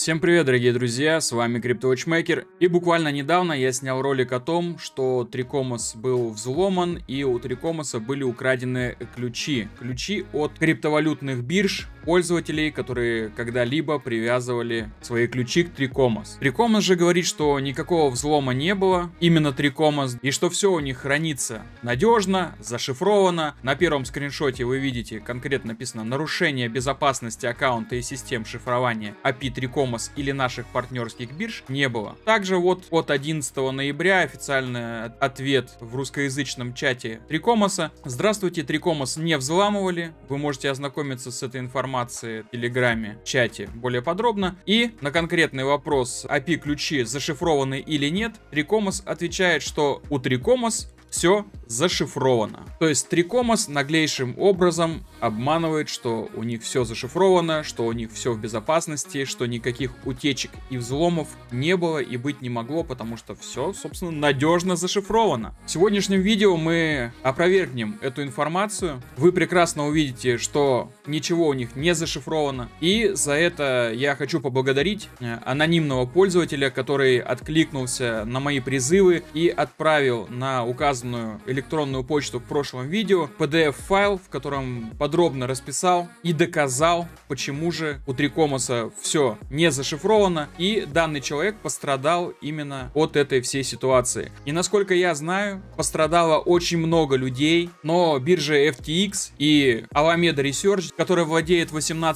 Всем привет, дорогие друзья, с вами CryptoWatchmaker, и буквально недавно я снял ролик о том, что Трикомос был взломан и у Трикомоса были украдены ключи от криптовалютных бирж пользователей, которые когда-либо привязывали свои ключи к Трикомос. Трикомос же говорит, что никакого взлома не было, именно Трикомос, и что все у них хранится надежно, зашифровано. На первом скриншоте вы видите, конкретно написано «Нарушение безопасности аккаунта и систем шифрования API Трикомос или наших партнерских бирж» не было. Также вот от 11 ноября официальный ответ в русскоязычном чате Трикомоса. Здравствуйте, Трикомос не взламывали. Вы можете ознакомиться с этой информацией в Телеграме, чате более подробно. И на конкретный вопрос, API ключи зашифрованы или нет, Трикомос отвечает, что у Трикомос все зашифровано. То есть Трикомос наглейшим образом обманывает, что у них все зашифровано, что у них все в безопасности, что никаких утечек и взломов не было и быть не могло, потому что все, собственно, надежно зашифровано. В сегодняшнем видео мы опровергнем эту информацию. Вы прекрасно увидите, что ничего у них не зашифровано. И за это я хочу поблагодарить анонимного пользователя, который откликнулся на мои призывы и отправил на указанную электронную почту в прошлом видео PDF-файл, в котором подробно расписал и доказал, почему же у Трикомоса все не зашифровано, и данный человек пострадал именно от этой всей ситуации. И насколько я знаю, пострадало очень много людей, но биржа FTX и Alameda Research, которая владеет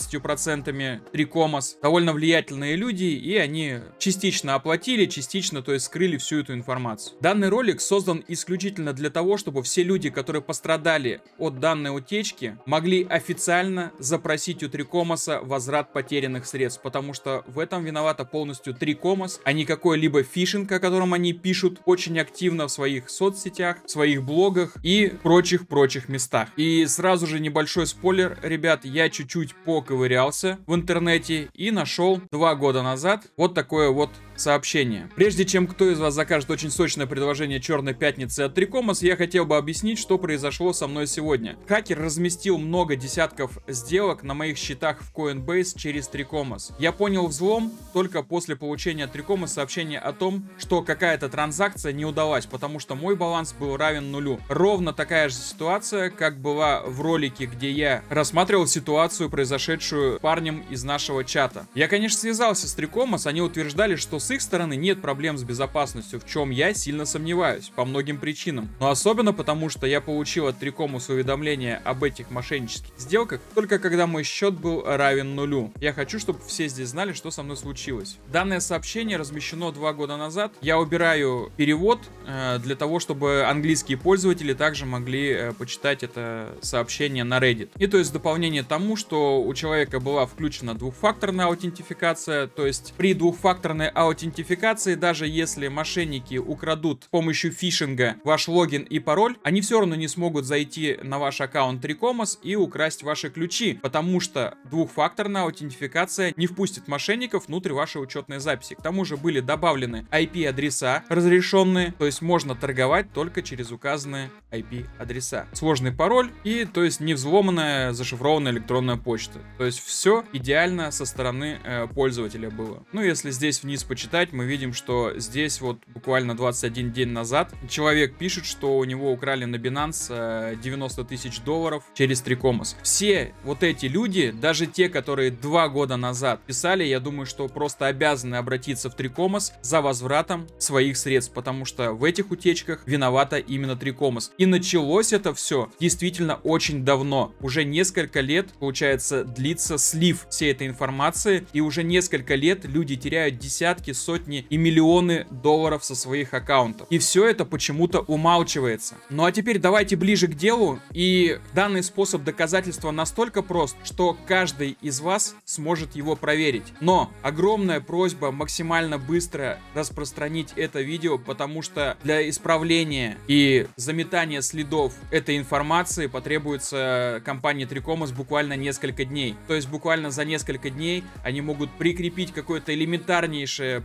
18% Трикомос, довольно влиятельные люди, и они частично оплатили, частично, то есть скрыли всю эту информацию. Данный ролик создан исключительно для того, чтобы все люди, которые пострадали от данной утечки, могли официально запросить у Трикомоса возврат потерянных средств, потому что в этом виновата полностью Трикомос, а не какой-либо фишинг, о котором они пишут очень активно в своих соцсетях, в своих блогах и прочих местах. И сразу же небольшой спойлер, ребят, я чуть-чуть поковырялся в интернете и нашел 2 года назад вот такое вот сообщение. Прежде чем кто из вас закажет очень сочное предложение Черной пятницы от Трикомос, я хотел бы объяснить, что произошло со мной сегодня. Хакер разместил много десятков сделок на моих счетах в Coinbase через Трикомос. Я понял взлом только после получения от Трикомос сообщения о том, что какая-то транзакция не удалась, потому что мой баланс был равен нулю. Ровно такая же ситуация, как была в ролике, где я рассматривал ситуацию, произошедшую парнем из нашего чата. Я, конечно, связался с Трикомос, они утверждали, что с их стороны нет проблем с безопасностью, в чем я сильно сомневаюсь, по многим причинам. Но особенно потому, что я получил от Трикомос уведомление об этих мошеннических сделках только когда мой счет был равен нулю. Я хочу, чтобы все здесь знали, что со мной случилось. Данное сообщение размещено 2 года назад. Я убираю перевод для того, чтобы английские пользователи также могли почитать это сообщение на Reddit. И то есть дополнение тому, что у человека была включена двухфакторная аутентификация, то есть при двухфакторной аутентификации, даже если мошенники украдут с помощью фишинга ваш логин и пароль, они все равно не смогут зайти на ваш аккаунт Трикомос и украсть ваши ключи, потому что двухфакторная аутентификация не впустит мошенников внутрь вашей учетной записи. К тому же были добавлены IP-адреса разрешенные, то есть можно торговать только через указанные IP-адреса. Сложный пароль и, то есть, не взломанная, зашифрованная электронная почта. То есть все идеально со стороны пользователя было. Ну, если здесь вниз почитать, мы видим, что здесь вот буквально 21 день назад человек пишет, что у него украли на Binance 90 тысяч долларов через Трикомос. Все вот эти люди, даже те, которые 2 года назад писали, я думаю, что просто обязаны обратиться в Трикомос за возвратом своих средств, потому что в этих утечках виновата именно Трикомос. И началось это все действительно очень давно. Уже несколько лет, получается, длится слив всей этой информации, и уже несколько лет люди теряют десятки, сотни и миллионы долларов со своих аккаунтов. И все это почему-то умалчивается. Ну а теперь давайте ближе к делу. И данный способ доказательства настолько прост, что каждый из вас сможет его проверить. Но огромная просьба максимально быстро распространить это видео, потому что для исправления и заметания следов этой информации потребуется компании Трикомос буквально несколько дней. То есть буквально за несколько дней они могут прикрепить какое-то элементарнейшее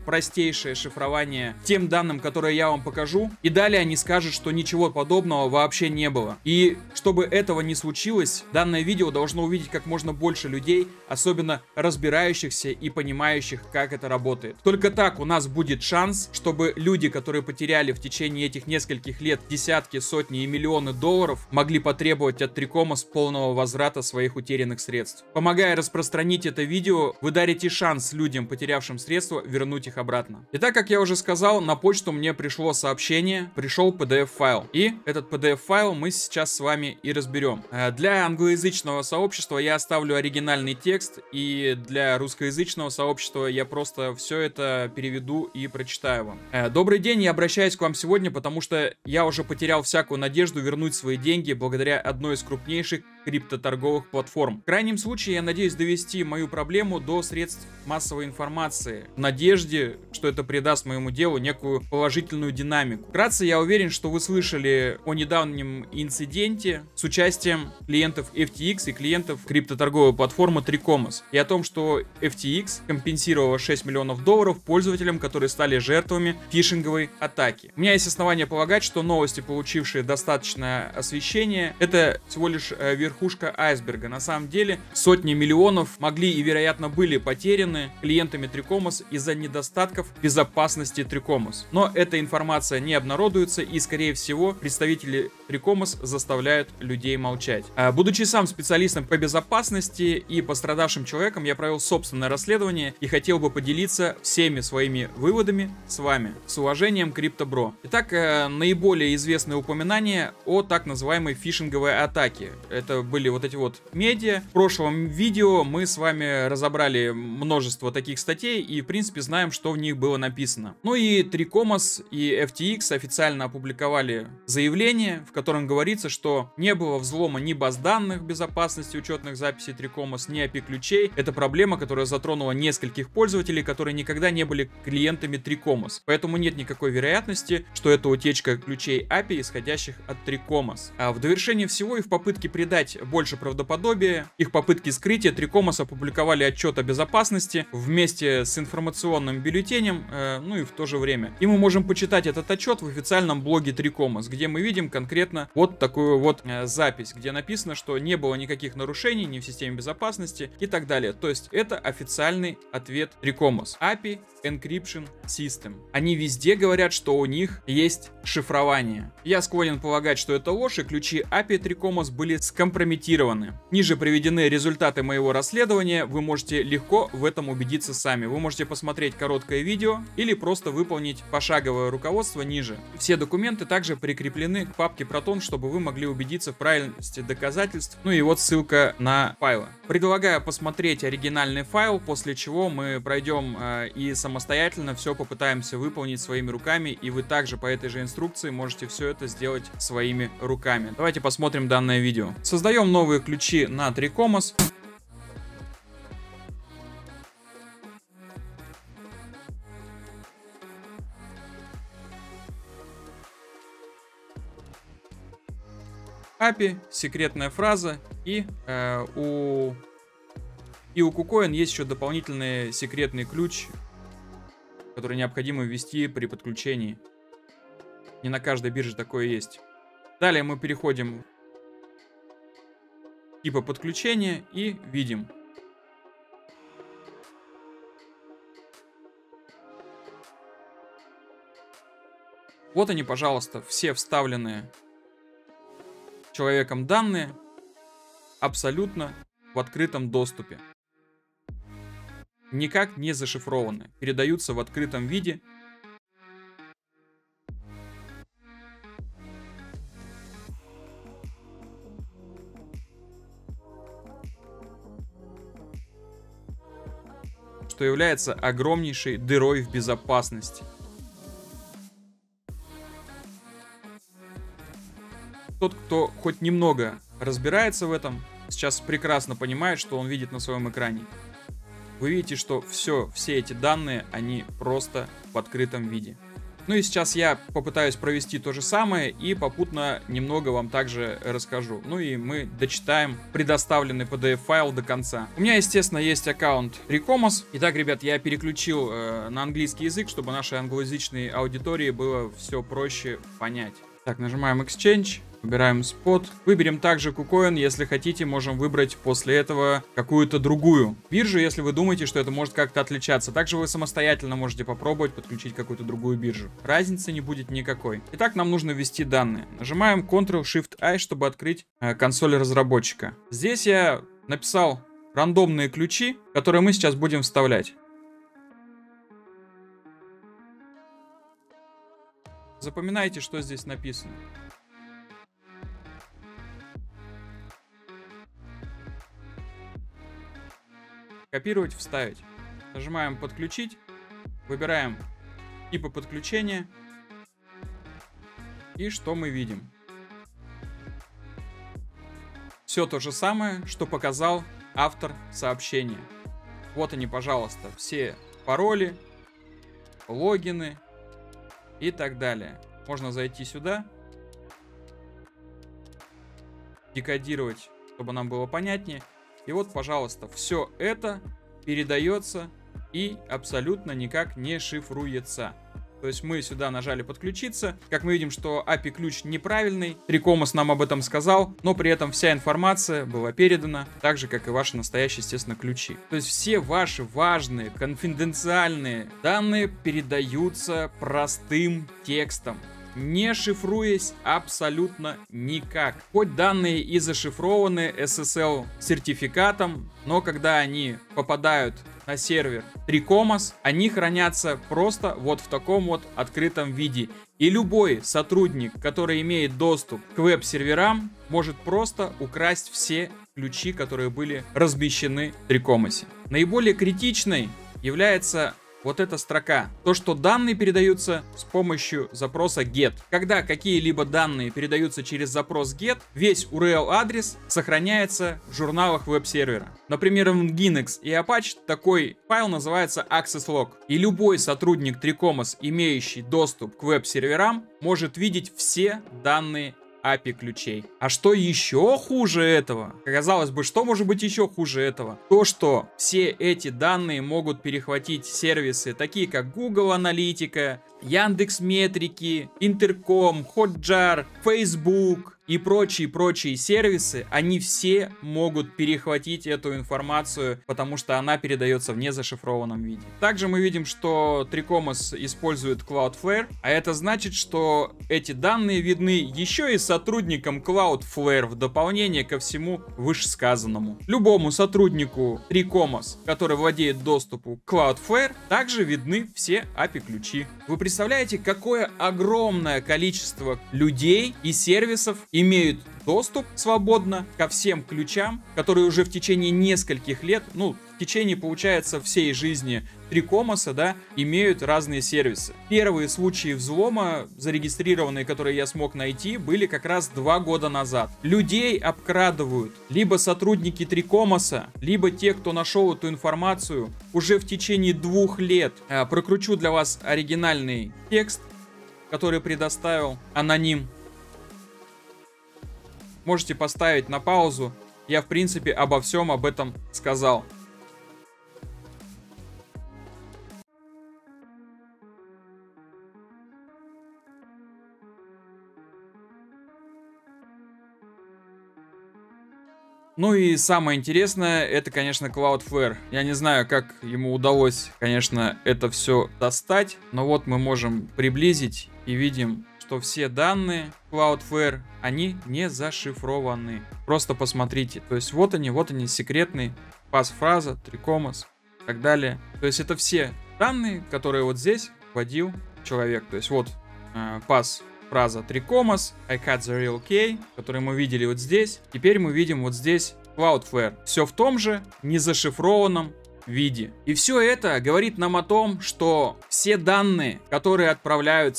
простейшее шифрование тем данным, которые я вам покажу. И далее они скажут, что ничего подобного вообще не было. И чтобы этого не случилось, данное видео должно увидеть как можно больше людей, особенно разбирающихся и понимающих, как это работает. Только так у нас будет шанс, чтобы люди, которые потеряли в течение этих нескольких лет десятки, сотни и миллионы долларов, могли потребовать от Трикомос полного возврата своих утерянных средств. Помогая распространить это видео, вы дарите шанс людям, потерявшим средства, вернуть их обратно. Итак, как я уже сказал, на почту мне пришло сообщение, пришел PDF-файл. И этот PDF-файл мы сейчас с вами и разберем. Для англоязычного сообщества я оставлю оригинальный текст, и для русскоязычного сообщества я просто все это переведу и прочитаю вам. Добрый день, я обращаюсь к вам сегодня, потому что я уже потерял всякую надежду вернуть свои деньги благодаря одной из крупнейших криптоторговых платформ. В крайнем случае, я надеюсь довести мою проблему до средств массовой информации, в надежде, что это придаст моему делу некую положительную динамику. Вкратце, я уверен, что вы слышали о недавнем инциденте с участием клиентов FTX и клиентов криптоторговой платформы Tricomos, и о том, что FTX компенсировала $6 миллионов пользователям, которые стали жертвами фишинговой атаки. У меня есть основания полагать, что новости, получившие достаточное освещение, это всего лишь верхушка айсберга. На самом деле сотни миллионов могли и, вероятно, были потеряны клиентами Tricomos из-за недостатков безопасности Tricomos. Но эта информация не обнародуется, и, скорее всего, представители Tricomos заставляют людей молчать. Будучи сам специалистом по безопасности и пострадавшим человеком, я провел собственное расследование и хотел бы поделиться всеми своими выводами с вами. С уважением, Криптобро. Итак, наиболее известные упоминания о так называемой фишинговой атаке. Это были вот эти вот медиа. В прошлом видео мы с вами разобрали множество таких статей и, в принципе, знаем, что в них было написано. Ну и Tricomos и FTX официально опубликовали заявление, в котором говорится, что не было взлома ни баз данных безопасности учетных записей Tricomos, ни API-ключей. Это проблема, которая затронула нескольких пользователей, которые никогда не были клиентами Tricomos. Поэтому нет никакой вероятности, что это утечка ключей API, исходящих от Tricomos. А в довершение всего и в попытке придать больше правдоподобия их попытки скрытия, Tricomos опубликовали отчет о безопасности вместе с информационным бюллетенем, ну и в то же время. И мы можем почитать этот отчет в официальном блоге Tricomos, где мы видим конкретно вот такую вот запись, где написано, что не было никаких нарушений ни в системе безопасности и так далее. То есть это официальный ответ Tricomos. API Encryption System. Они везде говорят, что у них есть шифрование. Я склонен полагать, что это ложь, и ключи API Tricomos были скомпрометированы. Ниже приведены результаты моего расследования, вы можете легко в этом убедиться сами. Вы можете посмотреть короткое видео или просто выполнить пошаговое руководство ниже. Все документы также прикреплены к папке Proton, чтобы вы могли убедиться в правильности доказательств. Ну и вот ссылка на файлы. Предлагаю посмотреть оригинальный файл, после чего мы пройдем и самостоятельно все попытаемся выполнить своими руками, и вы также по этой же инструкции можете все это сделать своими руками. Давайте посмотрим данное видео. Создаем новые ключи на Tricomos. API, секретная фраза, и у KuCoin есть еще дополнительный секретный ключ, который необходимо ввести при подключении. Не на каждой бирже такое есть. Далее мы переходим в типа подключения и видим. Вот они, пожалуйста, все вставленные человеком данные абсолютно в открытом доступе. Никак не зашифрованы. Передаются в открытом виде. Что является огромнейшей дырой в безопасности. Тот, кто хоть немного разбирается в этом, сейчас прекрасно понимает, что он видит на своем экране. Вы видите, что все эти данные, они просто в открытом виде. Ну и сейчас я попытаюсь провести то же самое и попутно немного вам также расскажу. Ну и мы дочитаем предоставленный PDF-файл до конца. У меня, естественно, есть аккаунт Tricomos. Итак, ребят, я переключил на английский язык, чтобы нашей англоязычной аудитории было все проще понять. Так, нажимаем Exchange. Выбираем Spot. Выберем также KuCoin. Если хотите, можем выбрать после этого какую-то другую биржу, если вы думаете, что это может как-то отличаться. Также вы самостоятельно можете попробовать подключить какую-то другую биржу. Разницы не будет никакой. Итак, нам нужно ввести данные. Нажимаем Ctrl-Shift-I, чтобы открыть консоль разработчика. Здесь я написал рандомные ключи, которые мы сейчас будем вставлять. Запоминайте, что здесь написано. Копировать, вставить. Нажимаем подключить. Выбираем типы подключения. И что мы видим? Все то же самое, что показал автор сообщения. Вот они, пожалуйста, все пароли, логины и так далее. Можно зайти сюда, декодировать, чтобы нам было понятнее. И вот, пожалуйста, все это передается и абсолютно никак не шифруется. То есть мы сюда нажали подключиться. Как мы видим, что API-ключ неправильный. Tricomos нам об этом сказал, но при этом вся информация была передана, так же, как и ваши настоящие, естественно, ключи. То есть все ваши важные, конфиденциальные данные передаются простым текстом, не шифруясь абсолютно никак. Хоть данные и зашифрованы SSL-сертификатом, но когда они попадают на сервер Tricomos, они хранятся просто вот в таком вот открытом виде. И любой сотрудник, который имеет доступ к веб-серверам, может просто украсть все ключи, которые были размещены в Tricomos. Наиболее критичной является вот эта строка. То, что данные передаются с помощью запроса GET. Когда какие-либо данные передаются через запрос GET, весь URL-адрес сохраняется в журналах веб-сервера. Например, в Nginx и Apache такой файл называется Access Log. И любой сотрудник Tricomos, имеющий доступ к веб-серверам, может видеть все данные API ключей. А что еще хуже этого? Казалось бы, что может быть еще хуже этого? То, что все эти данные могут перехватить сервисы, такие как Google Аналитика, Яндекс.Метрики, Интерком, Hotjar, Facebook и прочие сервисы, они все могут перехватить эту информацию, потому что она передается в незашифрованном виде. Также мы видим, что Tricomos использует Cloudflare, а это значит, что эти данные видны еще и сотрудникам Cloudflare в дополнение ко всему вышесказанному. Любому сотруднику Tricomos, который владеет доступом к Cloudflare, также видны все API-ключи. Вы представляете, какое огромное количество людей и сервисов имеют доступ свободно ко всем ключам, которые уже в течение нескольких лет, в течение, получается, всей жизни Tricomos, да, имеют разные сервисы. Первые случаи взлома, зарегистрированные, которые я смог найти, были как раз 2 года назад. Людей обкрадывают либо сотрудники Tricomos, либо те, кто нашел эту информацию уже в течение 2 лет. Прокручу для вас оригинальный текст, который предоставил аноним. Можете поставить на паузу. Я, в принципе, обо всем об этом сказал. Ну и самое интересное, это, конечно, Cloudflare. Я не знаю, как ему удалось, конечно, это все достать, но вот мы можем приблизить и видим, что все данные Cloudflare, они не зашифрованы. Просто посмотрите. То есть вот они, секретный пасфраза, Tricomos и так далее. То есть это все данные, которые вот здесь вводил человек. То есть вот пасфраза Tricomos, I cut the real key, который мы видели вот здесь. Теперь мы видим вот здесь Cloudflare. Все в том же незашифрованном виде. И все это говорит нам о том, что все данные, которые отправляются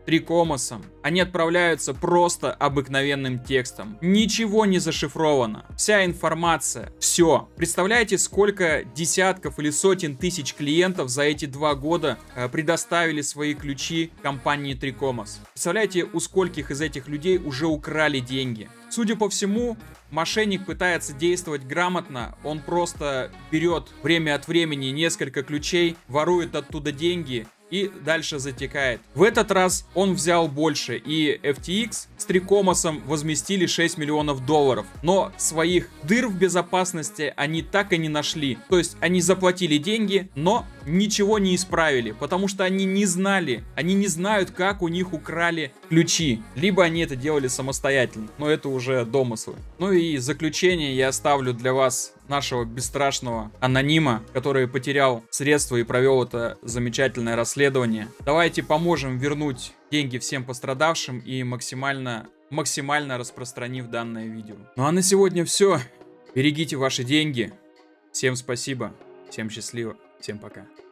Трикомосом. Они отправляются просто обыкновенным текстом. Ничего не зашифровано. Вся информация. Все. Представляете, сколько десятков или сотен тысяч клиентов за эти 2 года предоставили свои ключи компании Трикомос. Представляете, у скольких из этих людей уже украли деньги. Судя по всему, мошенник пытается действовать грамотно. Он просто берет время от времени несколько ключей, ворует оттуда деньги и дальше затекает. В этот раз он взял больше, и FTX с Трикомосом возместили $6 миллионов. Но своих дыр в безопасности они так и не нашли. То есть они заплатили деньги, но ничего не исправили, потому что они не знали, они не знают, как у них украли ключи. Либо они это делали самостоятельно, но это уже домыслы. Ну и заключение я оставлю для вас нашего бесстрашного анонима, который потерял средства и провел это замечательное расследование. Давайте поможем вернуть деньги всем пострадавшим и максимально распространив данное видео. Ну а на сегодня все. Берегите ваши деньги. Всем спасибо, всем счастливо, всем пока.